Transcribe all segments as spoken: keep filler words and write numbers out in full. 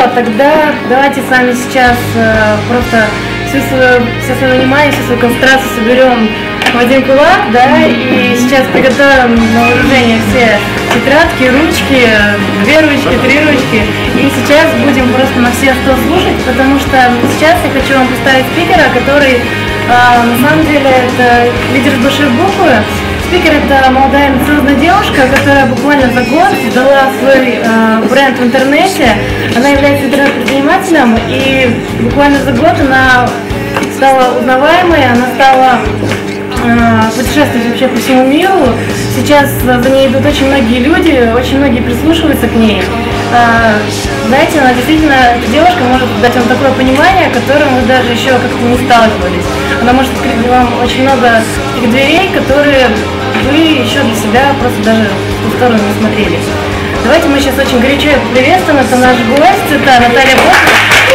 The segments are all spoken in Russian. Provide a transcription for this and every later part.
тогда давайте с вами сейчас э, просто всю свою, все свое внимание, всю свою концентрацию соберем в один кулак, да, и сейчас приготовим на вооружение все тетрадки, ручки, две ручки, три ручки, и сейчас будем просто на все сто слушать, потому что сейчас я хочу вам представить спикера, который э, на самом деле это лидер с большой буквы. Спикер — это молодая амбициозная девушка, которая буквально за год создала свой э, бренд в интернете. Она является интернет-предпринимателем, и буквально за год она стала узнаваемой, она стала э, путешествовать вообще по всему миру. Сейчас за ней идут очень многие люди, очень многие прислушиваются к ней. Э, знаете, она действительно, эта девушка может дать вам такое понимание, которым вы даже еще как-то не сталкивались. Она может открыть для вам очень много таких дверей, которые вы еще для себя просто даже в ту сторону не смотрели. Давайте мы сейчас очень горячо ее приветствуем. Это наш гость, это Наталья Бокова.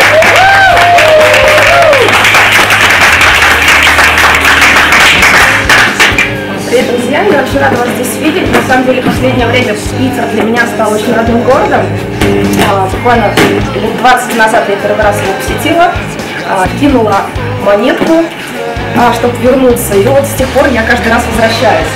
Привет, друзья! Я очень рада вас здесь видеть. На самом деле, в последнее время Питер для меня стал очень родным городом. А, буквально лет двадцать назад я первый раз его посетила, а, кинула монетку, а, чтобы вернуться. И вот с тех пор я каждый раз возвращаюсь.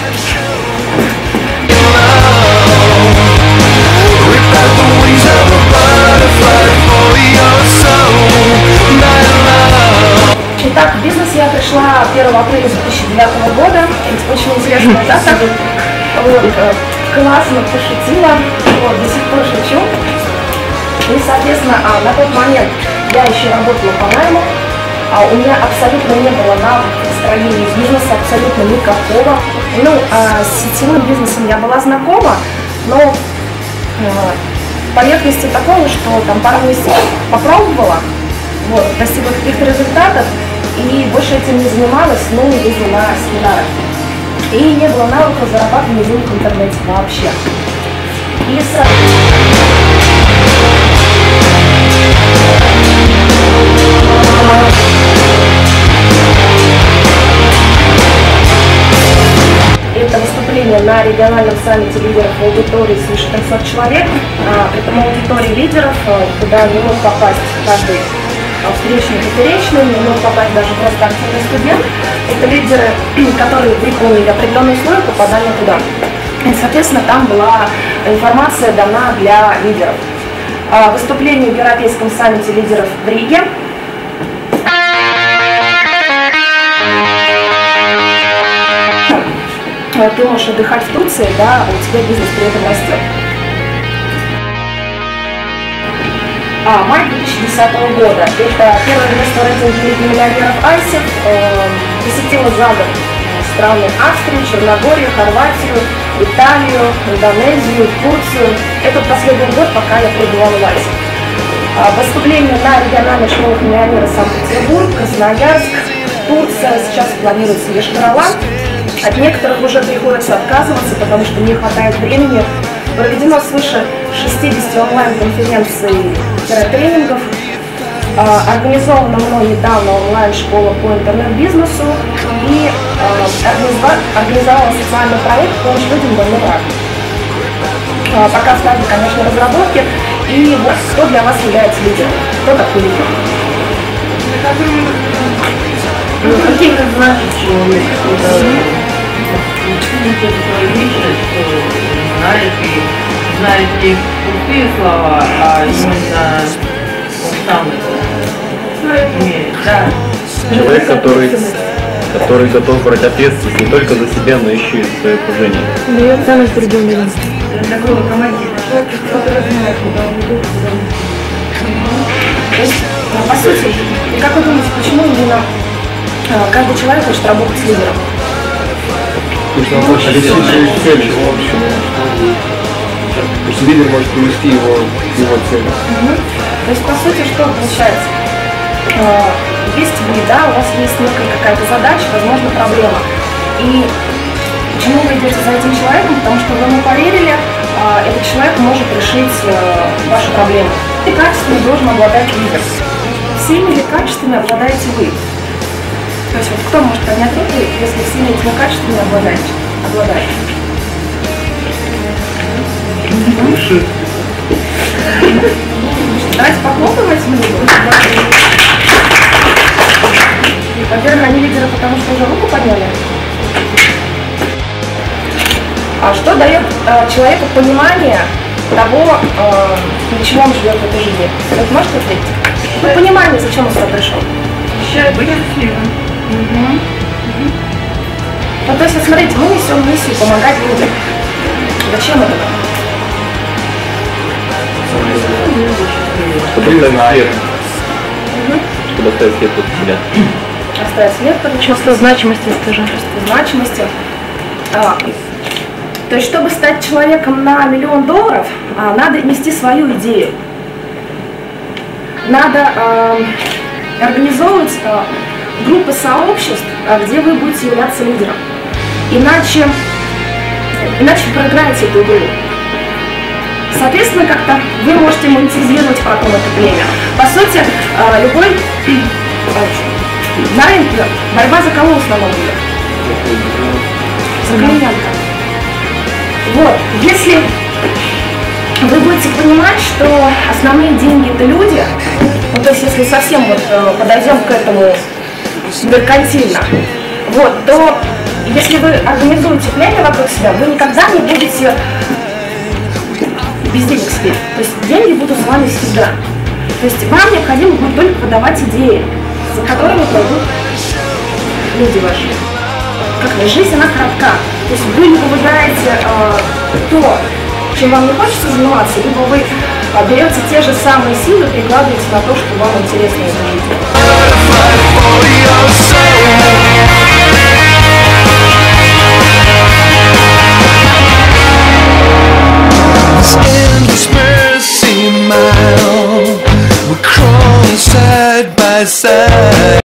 Итак, в бизнес я пришла первого апреля две тысячи девятого года. Это очень интересная дата. Вот, классно пошутила, вот, до сих пор шучу. И, соответственно, а, на тот момент я еще работала по найму, а у меня абсолютно не было навыков построения бизнеса, абсолютно никакого. Ну, а, с сетевым бизнесом я была знакома, но а, поверхности такого, что там пару месяцев попробовала, вот, достигла каких-то результатов и больше этим не занималась, ну, ездила на семинары. И не было навыков зарабатывания денег в интернете вообще. И с... Это выступление на региональном саммите лидеров в аудитории свыше трёхсот человек. При этом аудитории лидеров, куда не мог попасть каждый встречный, поперечный, не мог попасть даже просто активный студент. Это лидеры, которые выполнили определенные условия попадания туда. И, соответственно, там была информация дана для лидеров. Выступление в Европейском саммите лидеров в Риге. Ты можешь отдыхать в Турции, да, а у тебя бизнес при этом растет. А, май две тысячи десятого года. Это первое место в рейтинге миллионеров Айсев. Э, посетила за год страны Австрию, Черногорию, Хорватию, Италию, Индонезию, Турцию. Это последний год, пока я пребывала в Айсе. А, выступление на региональных школах миллионера Санкт-Петербург, Красноярск, Турция. Сейчас планируется Ешкарала. От некоторых уже приходится отказываться, потому что не хватает времени. Проведено свыше шестидесяти онлайн-конференций и тренингов. Организована мной недавно онлайн-школа по интернет-бизнесу и организовала социальный проект «Помощь людям больным раком». Пока в стадии, конечно, разработки. И вот кто для вас является лидером? Кто такой лидер? Ну, какие вы знаете, знает и знает не пустые слова, а именно он сам это умеет. Да. Человек, который, который готов брать ответственность не только за себя, но еще и за свое окружение. Да, я сам из придумала. Такой локомотив. По сути, как вы думаете, почему именно каждый человек хочет работать с лидером? Потому что он хочет достичь своих целей, в общем, потому что лидер может привести его к его цели. Угу. То есть, по сути, что получается? Есть вы, да, у вас есть некая какая-то задача, возможно, проблема. И почему вы идете за этим человеком? Потому что вы ему поверили, этот человек может решить вашу проблему. И качествами должен обладать лидер. Всеми ли качествами обладаете вы? То есть вот кто может поднять руку, если всеми этими качествами обладаете? обладаете? Выше. Давайте похлопывать мне. Наверное, они лидеры, потому что уже руку подняли. А что дает э, человеку понимание того, э, для чего он живет в этой жизни? Вот можете ответить? Ну, понимание, зачем он сюда пришел. Счастье, быть счастливым. Угу. Угу. Ну, то есть, вот смотрите, мы несем миссию помогать людям. Зачем это? Чтобы оставить свет. Угу. Чтобы оставить свет от себя. Оставить след, Чувство значимости, скажем. чувство значимости. А, то есть, чтобы стать человеком на миллион долларов, а, надо нести свою идею. Надо а, организовывать а, группы сообществ, а, где вы будете являться лидером. Иначе, иначе вы проиграете эту игру. Соответственно, как-то вы можете монетизировать потом это племя. По сути, а, любой на рынке борьба за кого в основном идет? За клиента. Вот, если вы будете понимать, что основные деньги это люди, ну то есть если совсем вот э, подойдем к этому меркантильно, вот, то если вы организуете племя вокруг себя, вы никогда не будете без денег сидеть. То есть деньги будут с вами всегда. То есть вам необходимо будет только подавать идеи, за которыми пойдут люди ваши. Как жизнь, она коротка. То есть вы либо выбираете э, то, чем вам не хочется заниматься, либо вы э, берете те же самые силы и прикладываете на то, что вам интересно в этой жизни. We're crawling side by side.